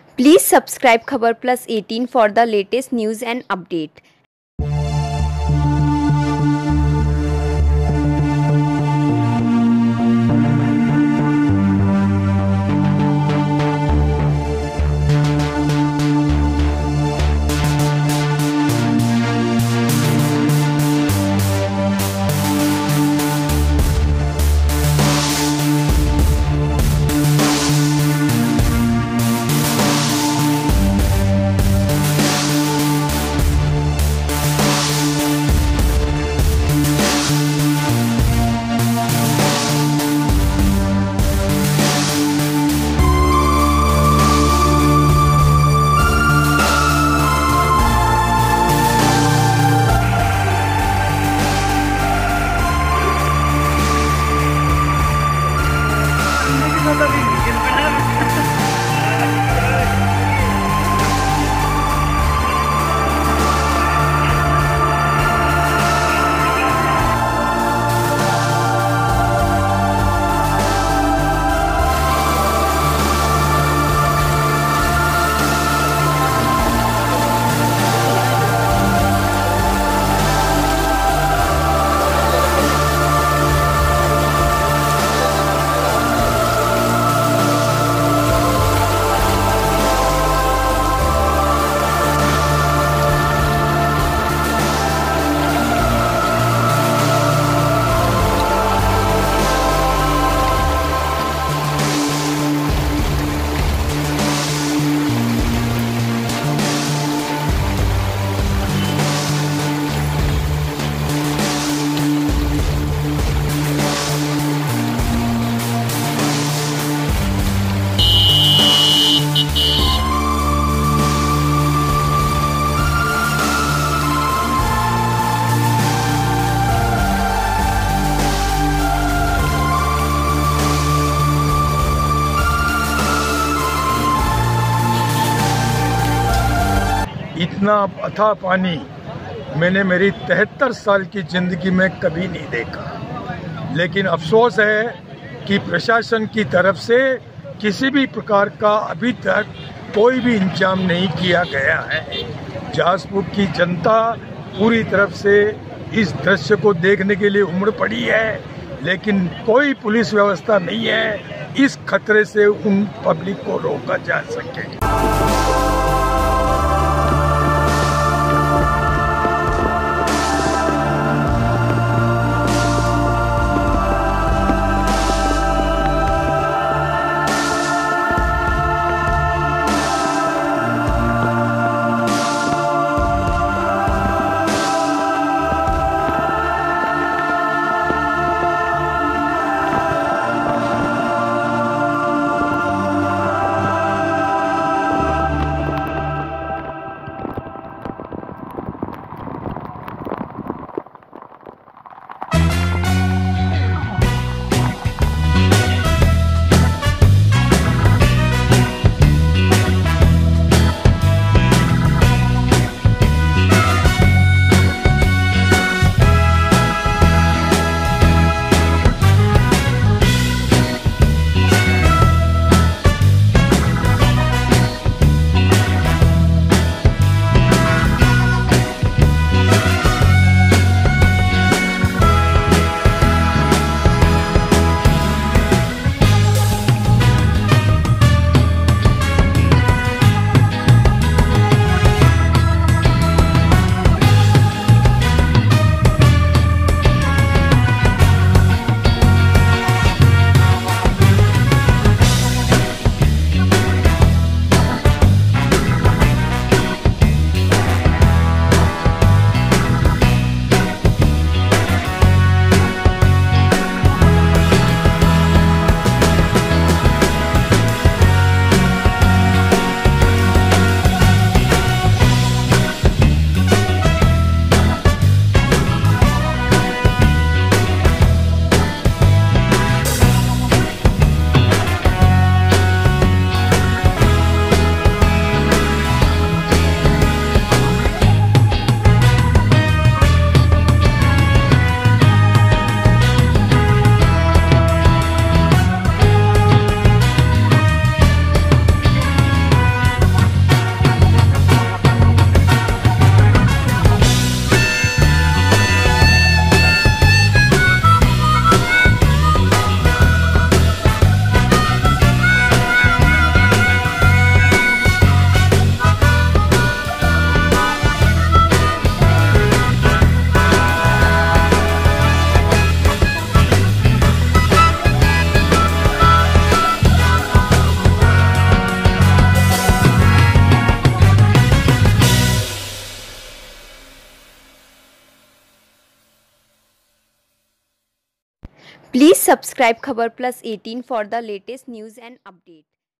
Please subscribe Khabar Plus 18 for the latest news and update. इतना अथाह पानी मैंने मेरी 73 साल की ज़िंदगी में कभी नहीं देखा। लेकिन अफसोस है कि प्रशासन की तरफ से किसी भी प्रकार का अभी तक कोई भी इंतजाम नहीं किया गया है। जासपुर की जनता पूरी तरफ से इस दृश्य को देखने के लिए उमड़ पड़ी है, लेकिन कोई पुलिस व्यवस्था नहीं है इस खतरे से उन पब्लिक को रोका जा सके। Please subscribe Khabar Plus 18 for the latest news and update.